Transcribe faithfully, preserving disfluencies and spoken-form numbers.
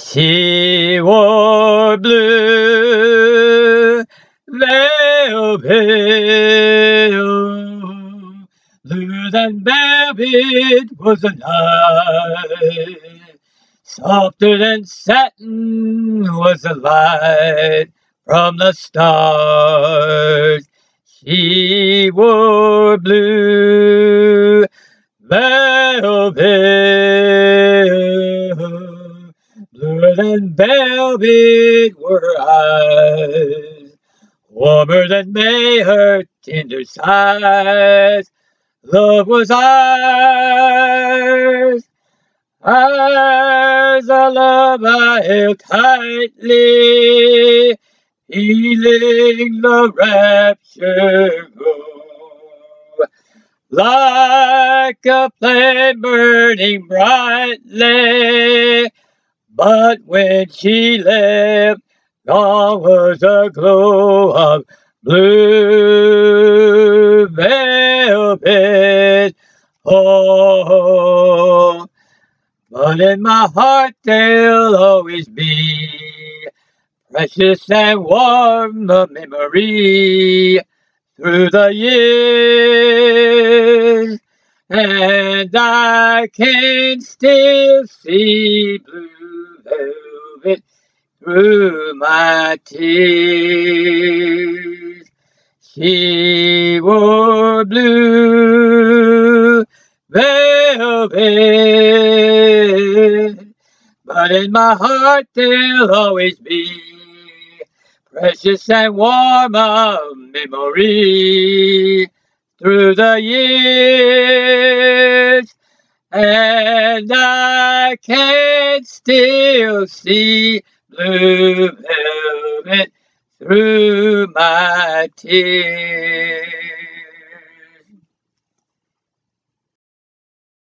She wore blue velvet, oh, bluer than velvet was the night, softer than satin was the light from the stars. She wore blue velvet, bluer than velvet were her eyes, warmer than May her tender sighs. Love was ours, ours a love I held tightly, feeling the rapture grow. Like a flame burning brightly, but when she left, gone was the glow of blue velvet. Oh, but in my heart there'll always be precious and warm a memory through the years, and I can still see blue velvet through my tears. She wore blue velvet, but in my heart there'll always be precious and warm a memory through the years, and I can still see blue velvet through my tears.